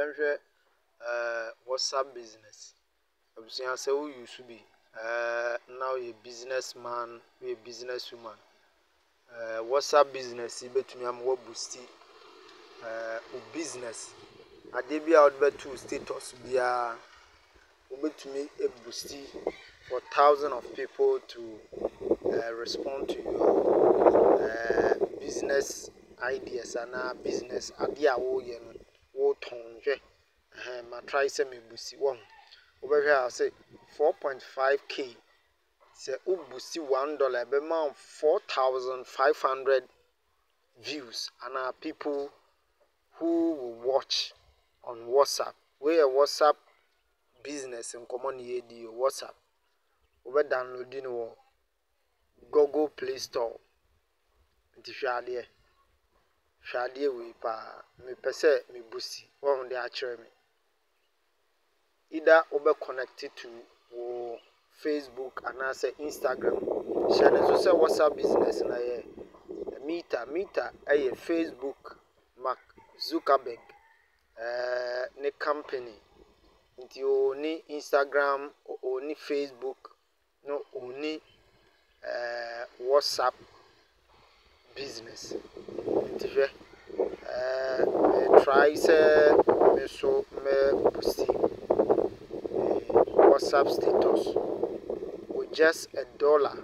yɛnhwɛ WhatsApp business. Abusua sɛ wo use bi now you businessman, you businesswoman. WhatsApp business betumi am wo boost wo business. Ade bi a wode beto status bia wobetumi e boost for thousands of people to respond to your business ideas and business ade a wo ye no wo ton hwe ma try say me boost wo wobɛhwɛ a say 4.5k say wo boost $1 be ma 4,500 views and people who will watch on WhatsApp. We a WhatsApp business in common ye di WhatsApp. We download no Google Play Store. Nti hwade we pa me pese me boost won de a kire me. Either we connect to wo Facebook and say Instagram. Share so say WhatsApp business na ye Meta Facebook Mark Zuckerberg ne company. Nti oni Instagram, oni Facebook, no oni WhatsApp business. Nti me try say me so me boost WhatsApp status with just $1,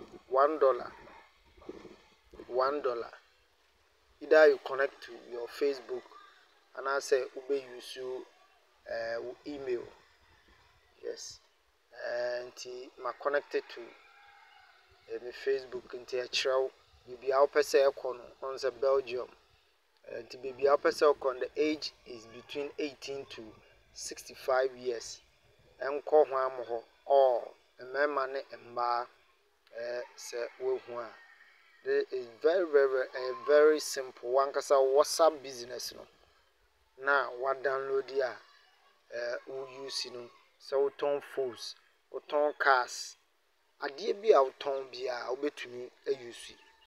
$1. Either you connect to your Facebook and I say ube use email. Yes. And ma connected to my Facebook into a child. You be our person on the Belgium. To be our person the age is between 18 to 65 years. And call one or a man and bar say it is very simple. One kasa WhatsApp business no. Now what download ya who use no so ton phones, or ton cars. Ade bi a ton bia obetumi use.